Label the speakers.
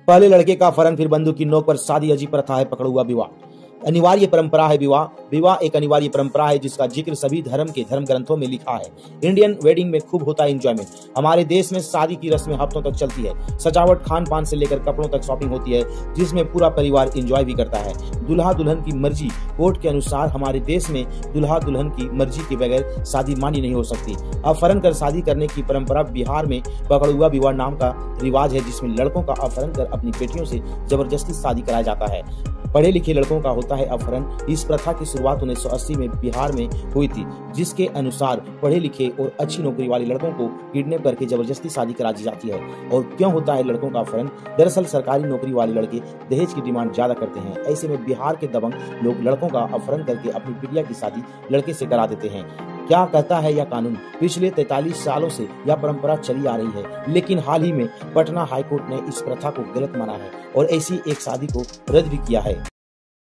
Speaker 1: पहले लड़के का अपहरण, फिर बंदूक की नोक पर शादी। अजीब प्रथा है पकड़ुआ विवाह। अनिवार्य परंपरा है विवाह। विवाह एक अनिवार्य परंपरा है जिसका जिक्र सभी धर्म के धर्म ग्रंथों में लिखा है। इंडियन वेडिंग में खूब होता है एंजॉयमेंट। हमारे देश में शादी की रस्में हफ्तों तक चलती है। सजावट, खान पान से लेकर कपड़ों तक शॉपिंग होती है जिसमें पूरा परिवार एंजॉय भी करता है। दूल्हा दुल्हन की मर्जी। कोर्ट के अनुसार हमारे देश में दूल्हा दुल्हन की मर्जी के बगैर शादी मानी नहीं हो सकती। अपहरण कर शादी करने की परंपरा बिहार में पकड़ुआ विवाह नाम का रिवाज है जिसमें लड़कों का अपहरण कर अपनी बेटियों से जबरदस्ती शादी कराया जाता है। पढ़े लिखे लड़कों का होता है अपहरण। इस प्रथा की शुरुआत 1980 में बिहार में हुई थी जिसके अनुसार पढ़े लिखे और अच्छी नौकरी वाले लड़कों को किडनैप करके जबरदस्ती शादी करा दी जाती है। और क्यों होता है लड़कों का अपहरण? दरअसल सरकारी नौकरी वाले लड़के दहेज की डिमांड ज्यादा करते हैं। ऐसे में बिहार के दबंग लोग लड़कों का अपहरण करके अपनी बिटिया की शादी लड़के से करा देते हैं। क्या कहता है यह कानून? पिछले 43 सालों से यह परंपरा चली आ रही है, लेकिन हाल ही में पटना हाईकोर्ट ने इस प्रथा को गलत माना है और ऐसी एक शादी को रद्द भी किया है।